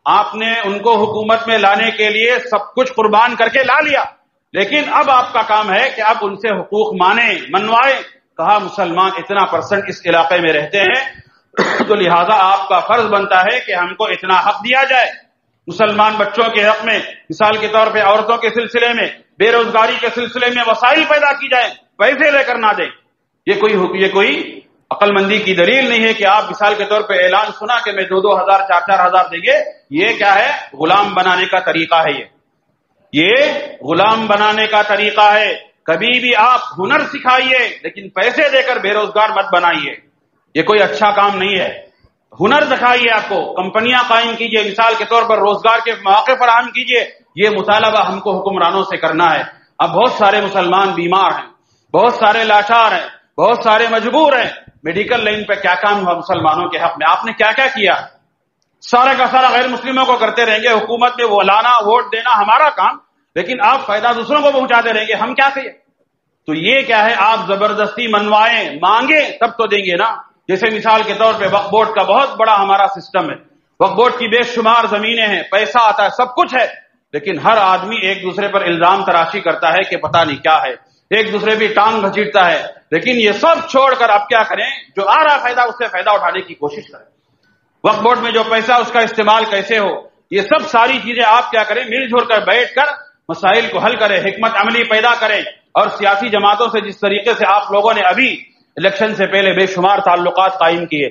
آپ نے ان کو حکومت میں لانے کے لیے سب کچھ قربان کر کے لا لیا، لیکن اب آپ کا کام ہے کہ اب ان سے حقوق مانیں، منوائیں۔ کہا مسلمان اتنا پرسنٹ اس علاقے میں رہتے ہیں تو لہذا آپ کا فرض بنتا ہے کہ ہم کو اتنا حق دیا جائے۔ مسلمان بچوں کے حق میں، مثال کے طور پہ عورتوں کے سلسلے میں، بے روزگاری کے سلسلے میں وسائل پیدا کی جائیں، پیسے لے کر نہ دیں۔ یہ کوئی یہ کوئی عقل مندی کی دلیل نہیں ہے کہ آپ مثال کے طور پہ اعلان سنا کہ میں دو دو ہزار چار چار ہزار دیں گے۔ یہ کیا ہے؟ غلام بنانے کا طریقہ ہے۔ یہ یہ غلام بنانے کا طریقہ ہے۔ کبھی بھی آپ ہنر سکھائیے لیکن پیسے دے کر بے روزگار مت بنائیے، یہ کوئی اچھا کام نہیں ہے۔ ہنر دکھائیے، آپ کو کمپنیاں قائم کیجئے، مثال کے طور پر روزگار کے مواقع فراہم کیجئے۔ یہ مطالبہ ہم کو حکمرانوں سے کرنا ہے۔ اب بہت سارے مسلمان بیمار ہیں، بہت سارے لاچار ہیں، بہت سارے مجبور ہیں۔ میڈیکل لائن پہ کیا کام ہوا مسلمانوں کے حق میں؟ آپ نے کیا کیا کیا؟ سارا کا سارا غیر مسلموں کو کرتے رہیں گے، حکومت میں وہ لانا، ووٹ دینا ہمارا کام، لیکن آپ فائدہ دوسروں کو پہنچاتے رہیں گے، ہم کیا کہیں؟ تو یہ کیا ہے؟ آپ زبردستی منوائیں، مانگیں تب تو دیں گے نا۔ جیسے مثال کے طور پہ وقف بورڈ کا بہت بڑا ہمارا سسٹم ہے، وقف بورڈ کی بے شمار زمینیں ہیں، پیسہ آتا ہے، سب کچھ ہے، لیکن ہر آدمی ایک دوسرے پر الزام تراشی کرتا ہے کہ پتہ نہیں کیا ہے، ایک دوسرے بھی ٹانگ گھچیٹتا ہے۔ لیکن یہ سب چھوڑ کر اب کیا کریں؟ جو آ رہا فائدہ اس سے فائدہ اٹھانے کی کوشش کریں۔ وقف بورڈ میں جو پیسہ اس کا استعمال کیسے ہو، یہ سب ساری چیزیں آپ کیا کریں؟ مل جل کر بیٹھ کر مسائل کو حل کریں، حکمت عملی پیدا کریں۔ اور سیاسی جماعتوں سے جس طریقے سے آپ لوگوں نے ابھی الیکشن سے پہلے بے شمار تعلقات قائم کیے،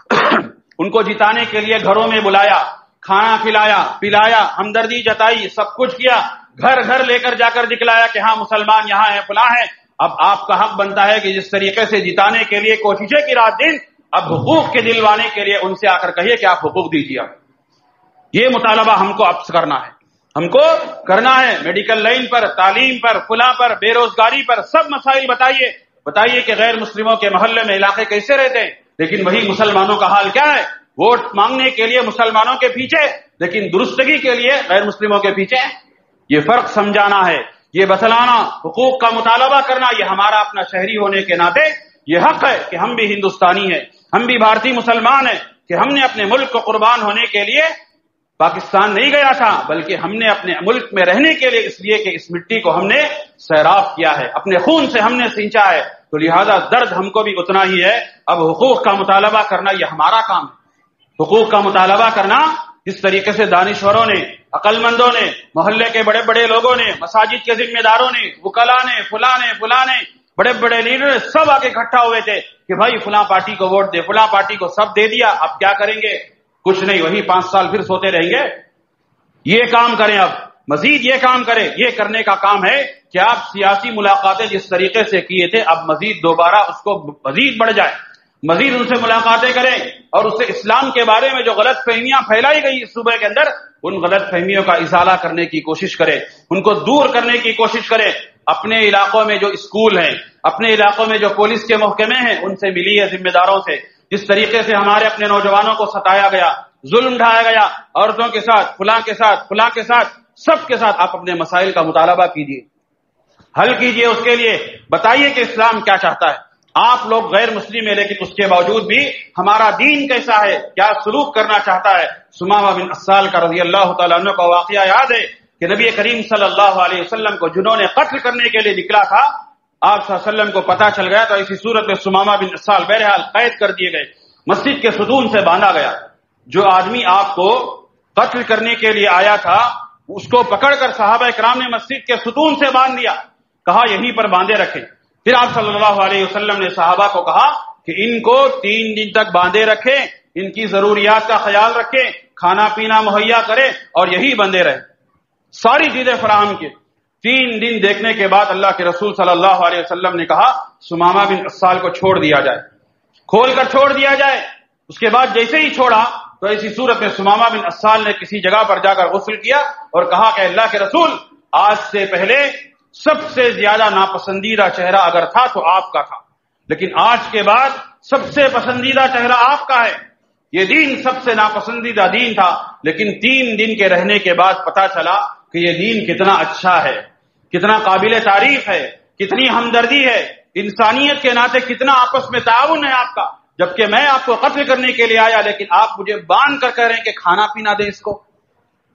ان کو جتانے کے لیے گھروں میں بلایا، کھانا کھلایا پلایا، ہمدردی جتائی، سب کچھ کیا، گھر گھر لے کر جا کر دکھلایا کہ ہاں مسلمان یہاں ہیں، فلاں ہیں۔ اب آپ کا حق بنتا ہے کہ جس طریقے سے جتانے کے لیے کوششیں کی رات دن، اب حقوق کے دلوانے کے لیے ان سے آ کر کہیے کہ آپ حقوق دیجیے۔ یہ مطالبہ ہم کو اب کرنا ہے، ہم کو کرنا ہے۔ میڈیکل لائن پر، تعلیم پر، فلاں پر، بے روزگاری پر، سب مسائل بتائیے بتائیے کہ غیر مسلموں کے محلے میں علاقے کیسے رہتے ہیں، لیکن وہی مسلمانوں کا حال کیا ہے؟ ووٹ مانگنے کے لیے مسلمانوں کے پیچھے، لیکن درستگی کے لیے غیر مسلموں کے پیچھے۔ یہ فرق سمجھانا ہے، یہ بتلانا، حقوق کا مطالبہ کرنا، یہ ہمارا اپنا شہری ہونے کے ناطے یہ حق ہے کہ ہم بھی ہندوستانی ہیں، ہم بھی بھارتی مسلمان ہیں، کہ ہم نے اپنے ملک کو قربان ہونے کے لیے پاکستان نہیں گیا تھا، بلکہ ہم نے اپنے ملک میں رہنے کے لیے، اس لیے کہ اس مٹی کو ہم نے سیراب کیا ہے، اپنے خون سے ہم نے سینچا ہے، تو لہذا درد ہم کو بھی اتنا ہی ہے۔ اب حقوق کا مطالبہ کرنا یہ ہمارا کام ہے، حقوق کا مطالبہ کرنا۔ جس طریقے سے دانشوروں نے، عقل مندوں نے، محلے کے بڑے بڑے لوگوں نے، مساجد کے ذمہ داروں نے، وکلاء نے، فلاں نے فلاں نے، بڑے بڑے لیڈر سب آگے اکٹھا ہوئے تھے کہ بھائی فلاں پارٹی کو ووٹ دے، فلاں پارٹی کو، سب دے دیا، اب کیا کریں گے؟ کچھ نہیں، وہی پانچ سال پھر سوتے رہیں گے۔ یہ کام کریں، اب مزید یہ کام کریں۔ یہ کرنے کا کام ہے کہ آپ سیاسی ملاقاتیں جس طریقے سے کیے تھے، اب مزید دوبارہ اس کو مزید بڑھ جائے، مزید ان سے ملاقاتیں کریں، اور اس سے اسلام کے بارے میں جو غلط فہمیاں پھیلائی گئی اس صوبے کے اندر، ان غلط فہمیوں کا ازالہ کرنے کی کوشش کریں، ان کو دور کرنے کی کوشش کریں۔ اپنے علاقوں میں جو اسکول ہیں، اپنے علاقوں میں جو پولیس کے محکمے ہیں، ان سے ملیے ذمہ داروں سے۔ جس طریقے سے ہمارے اپنے نوجوانوں کو ستایا گیا، ظلم ڈھایا گیا، عورتوں کے ساتھ، فلاں کے ساتھ، فلاں کے ساتھ، سب کے ساتھ آپ اپنے مسائل کا مطالبہ کیجیے، حل کیجیے، اس کے لیے بتائیے کہ اسلام کیا چاہتا ہے۔ آپ لوگ غیر مسلم ہیں، لیکن اس کے باوجود بھی ہمارا دین کیسا ہے، کیا سلوک کرنا چاہتا ہے۔ سمامہ بن اسال کا رضی اللہ تعالیٰ عنہ کا واقعہ یاد ہے کہ نبی کریم صلی اللہ علیہ وسلم کو جنہوں نے قتل کرنے کے لیے نکلا تھا، آپ صلی اللہ علیہ وسلم کو پتا چل گیا، تو اسی صورت میں سمامہ بن اسال بہرحال قید کر دیے گئے، مسجد کے ستون سے باندھا گیا۔ جو آدمی آپ کو قتل کرنے کے لیے آیا تھا، اس کو پکڑ کر صحابہ اکرام نے مسجد کے ستون سے باندھ دیا، کہا یہیں پر باندھے رکھیں۔ پھر آپ صلی اللہ علیہ وسلم نے صحابہ کو کہا کہ ان کو تین دن تک باندھے رکھیں، ان کی ضروریات کا خیال رکھیں، کھانا پینا مہیا کریں، اور یہی بندے رہیں، ساری چیزیں فراہم کی۔ تین دن دیکھنے کے بعد اللہ کے رسول صلی اللہ علیہ وسلم نے کہا سمامہ بن اسال کو چھوڑ دیا جائے، کھول کر چھوڑ دیا جائے۔ اس کے بعد جیسے ہی چھوڑا تو ایسی صورت میں سمامہ بن اسال نے کسی جگہ پر جا کر غسل کیا اور کہا کہ اللہ کے رسول، آج سے پہلے سب سے زیادہ ناپسندیدہ چہرہ اگر تھا تو آپ کا تھا، لیکن آج کے بعد سب سے پسندیدہ چہرہ آپ کا ہے۔ یہ دین سب سے ناپسندیدہ دین تھا، لیکن تین دن کے رہنے کے بعد پتا چلا کہ یہ دین کتنا اچھا ہے، کتنا قابل تعریف ہے، کتنی ہمدردی ہے، انسانیت کے ناطے کتنا آپس میں تعاون ہے آپ کا۔ جبکہ میں آپ کو قتل کرنے کے لیے آیا، لیکن آپ مجھے باندھ کر کہہ رہے ہیں کہ کھانا پینا دیں اس کو۔ یہ کیا ہے؟ یہ دین ہے، یہ دین ہے۔ یہ دین سب سے ناپسندیدہ دین تھا، لیکن تین دن کے رہنے کے بعد پتا چلا کہ یہ دین کتنا اچھا ہے، کتنا قابل تعریف ہے، کتنی ہمدردی ہے، انسانیت کے ناطے کتنا آپس میں تعاون ہے آپ کا۔ جبکہ میں آپ کو قتل کرنے کے لیے آیا، لیکن آپ مجھے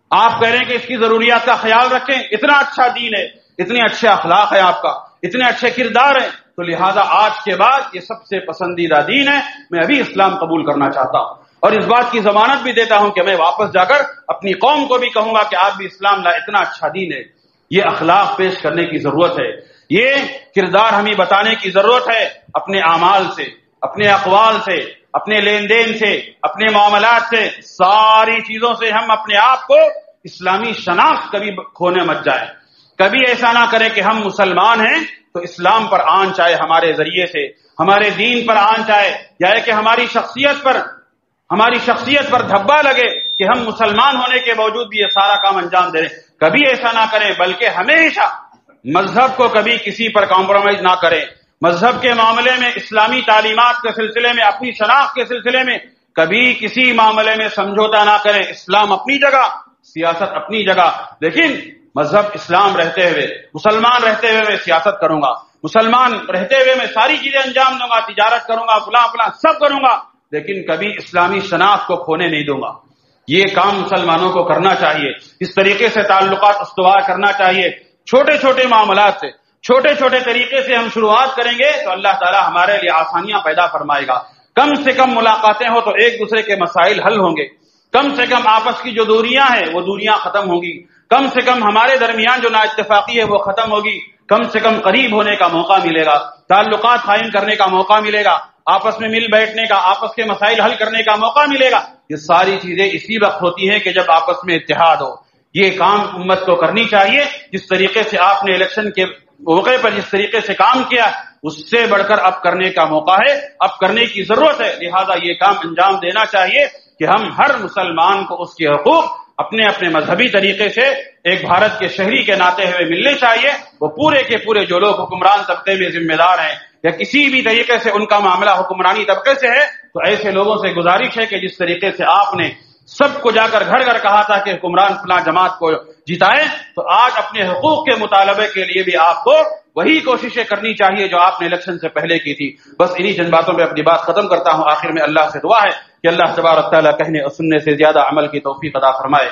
آپ کہہ رہے ہیں کہ اس کی ضروریات کا خیال رکھیں، اتنا اچھا دین ہے، اتنے اچھے اخلاق ہے آپ کا، اتنے اچھے کردار ہیں، تو لہذا آج کے بعد یہ سب سے پسندیدہ دین ہے، میں ابھی اسلام قبول کرنا چاہتا ہوں، اور اس بات کی ضمانت بھی دیتا ہوں کہ میں واپس جا کر اپنی قوم کو بھی کہوں گا کہ آپ بھی اسلام لا، اتنا اچھا دین ہے۔ یہ اخلاق پیش کرنے کی ضرورت ہے، یہ کردار ہمیں بتانے کی ضرورت ہے، اپنے اعمال سے، اپنے اقوال سے، اپنے لین دین سے، اپنے معاملات سے، ساری چیزوں سے ہم اپنے آپ کو اسلامی شناخت کبھی کھونے مت جائیں۔ کبھی ایسا نہ کریں کہ ہم مسلمان ہیں تو اسلام پر آنچ آئے ہمارے ذریعے سے، ہمارے دین پر آنچ آئے، یا کہ ہماری شخصیت پر ہماری شخصیت پر دھبا لگے کہ ہم مسلمان ہونے کے باوجود بھی یہ سارا کام انجام دے رہے ہیں۔ کبھی ایسا نہ کریں، بلکہ ہمیشہ مذہب کو کبھی کسی پر کمپرومائز نہ کریں، مذہب کے معاملے میں، اسلامی تعلیمات کے سلسلے میں، اپنی شناخت کے سلسلے میں کبھی کسی معاملے میں سمجھوتا نہ کریں۔ اسلام اپنی جگہ، سیاست اپنی جگہ، لیکن مذہب اسلام رہتے ہوئے، مسلمان رہتے ہوئے میں سیاست کروں گا، مسلمان رہتے ہوئے میں ساری چیزیں انجام دوں گا، تجارت کروں گا، فلاں فلاں سب کروں گا، لیکن کبھی اسلامی شناخت کو کھونے نہیں دوں گا۔ یہ کام مسلمانوں کو کرنا چاہیے، اس طریقے سے تعلقات استوار کرنا چاہیے۔ چھوٹے چھوٹے معاملات سے، چھوٹے چھوٹے طریقے سے ہم شروعات کریں گے تو اللہ تعالیٰ ہمارے لیے آسانیاں پیدا فرمائے گا۔ کم سے کم ملاقاتیں ہو تو ایک دوسرے کے مسائل حل ہوں گے، کم سے کم آپس کی جو دوریاں ہیں وہ دوریاں ختم ہوں گی، کم سے کم ہمارے درمیان جو نا اتفاقی ہے وہ ختم ہوگی، کم سے کم قریب ہونے کا موقع ملے گا، تعلقات قائم کرنے کا موقع ملے گا، آپس میں مل بیٹھنے کا، آپس کے مسائل حل کرنے کا موقع ملے گا۔ یہ ساری چیزیں اسی وقت ہوتی ہیں کہ جب آپس میں اتحاد ہو۔ یہ کام امت کو کرنی چاہیے، جس طریقے سے آپ نے الیکشن کے موقع پر جس طریقے سے کام کیا اس سے بڑھ کر اب کرنے کا موقع ہے، اب کرنے کی ضرورت ہے، لہذا یہ کام انجام دینا چاہیے کہ ہم ہر مسلمان کو اس کے حقوق اپنے اپنے مذہبی طریقے سے ایک بھارت کے شہری کے ناتے ہوئے ملنے چاہیے۔ وہ پورے کے پورے جو لوگ حکمران طبقے میں ذمہ دار ہیں یا کسی بھی طریقے سے ان کا معاملہ حکمرانی طبقے سے ہے، تو ایسے لوگوں سے گزارش ہے کہ جس طریقے سے آپ نے سب کو جا کر گھر گھر کہا تھا کہ حکمران فلاں جماعت کو جتائیں، تو آج اپنے حقوق کے مطالبے کے لیے بھی آپ کو وہی کوششیں کرنی چاہیے جو آپ نے الیکشن سے پہلے کی تھی۔ بس انہی چند باتوں پہ اپنی بات ختم کرتا ہوں۔ آخر میں اللہ سے دعا ہے کہ اللہ تبارک تعالیٰ کہنے اور سننے سے زیادہ عمل کی توفیق عطا فرمائے۔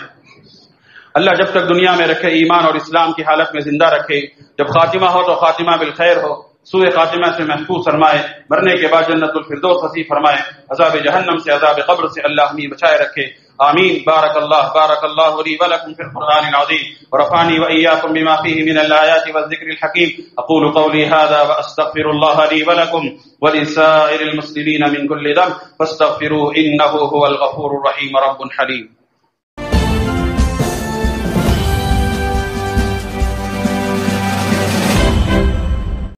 اللہ جب تک دنیا میں رکھے، ایمان اور اسلام کی حالت میں زندہ رکھے، جب خاتمہ ہو تو خاتمہ بالخیر ہو، سوء خاتمہ سے محفوظ فرمائے، مرنے کے بعد جنت الفردوس نصیب فرمائے، عذاب جہنم سے، عذاب قبر سے اللہ ہمیں بچائے رکھے، آمین۔ بارک اللہ بارک اللہ لی ولکم فی القرآن العظیم ورفعني وإياكم بما فيه من الآيات والذكر الحكيم، أقول قولي هذا وأستغفر الله لي ولكم ولسائر المسلمين من كل ذنب فاستغفروه إنه هو الغفور الرحيم رب حليم۔